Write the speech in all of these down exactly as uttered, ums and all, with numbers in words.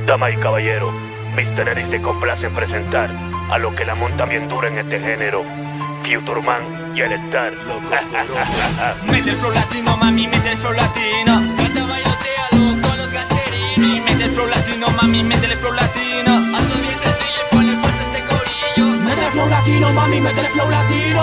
Damas y caballeros, mister Eric se complace en presentar a los que la montan bien dura en este género, Future Man y el Star. Mete el flow latino, mami, mete el flow latino. Canta, bailotealo con los gasterinos. Mete el flow latino, mami, mete el flow latino. Hazlo bien sencillo y ponle fuerza a este corillo. Mete el flow latino, mami, mete el flow latino.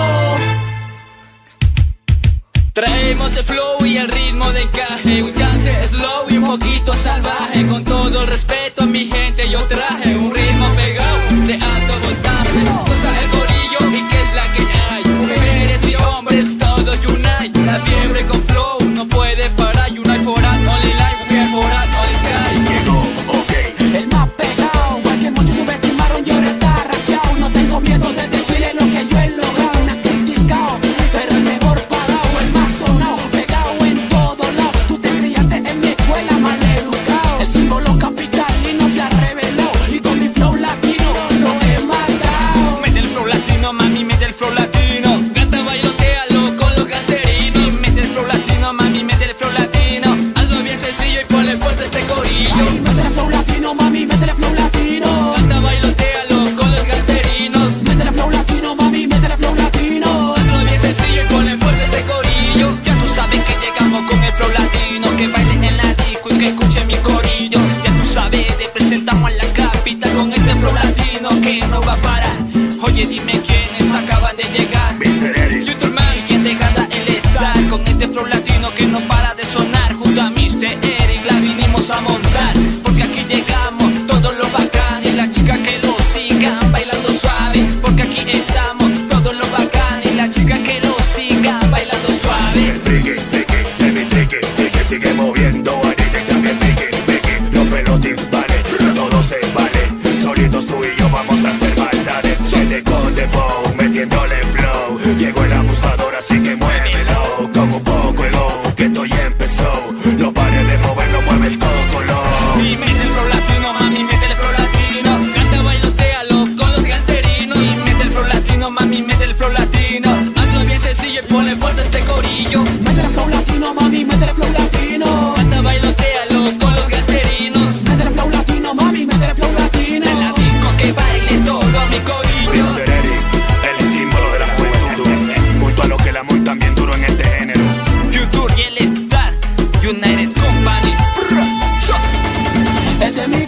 Traemos el flow y el ritmo de encaje, un chance slow y un poquito salvaje. Con todo el respeto a mi gente yo traje un ritmo pegado de alto voltaje. Cosa el corillo y que es la que hay. Mujeres y hombres todos unite. La fiebre con flow no puede parar. Unite for that only life, we are for that only sky. Llegó, ok, el más pegado. Cualquier mucho subestimaron y ahora está raqueado. No tengo miedo de decirle lo que yo he logrado. Me han criticado, pero el mejor pagado, el más sonado, pegado en todos lados. Tú te criaste en mi escuela mal educado. El símbolo capitalino se ha revelado y con mi flow latino lo he matado. Mete el flow latino, mami, mete el flow latino. Canta, bailotealo con los gasterinos. Mete el flow latino, mami, mete el flow latino. Hazlo bien sencillo y ponle fuerza a este corillo. Ay, mete el flow latino, mami, mete el flow latino. Canta, bailotealo con los gasterinos. Mete el flow latino, mami, mete el flow latino. Hazlo bien sencillo y ponle fuerza a este corillo. Ya tú sabes que llegamos con el flow latino. Que baile en la disco y que escuche mi corillo. Ya tú sabes, representamos a la capital con este flow latino que no va a parar. Oye, dime quiénes acaban de llegar. mister Eric, Future Man, quien te gana el Star. Con este flow latino que no para de sonar. Junto a mister Eric la vinimos a montar. Porque aquí llegamos, todos los bacán. Y las chicas que lo sigan bailando suave. Porque aquí estamos, todos los bacán. Y las chicas que lo sigan bailando suave. el friki, friki, el mi triqui, triqui sigue moviendo, ahorita también piqui, piqui, los pelotis vale, todo se vale, solitos tú y yo vamos a hacer maldades, se te conde bow, metiéndole flow, llegó el abusador así que muévelo, como un poco ego, que esto ya empezó, no pares de moverlo, mueve el cocolo. Y mete el flow latino, mami, mete el flow latino. Canta, bailotealo con los gasterinos. Y mete el flow latino, mami, mete el flow latino. Hazlo bien sencillo y ponle fuerza a este corillo. Mete el flow latino, mami, mete el flow latino. Canta, bailotealo con los gasterinos. Mete el flow latino, mami, mete el flow latino. En la disco que baile todo mi corillo. mister Eric, el símbolo de la juventud, junto a los que la montan bien duro en este género. Future y el Star, United Company. Es de mi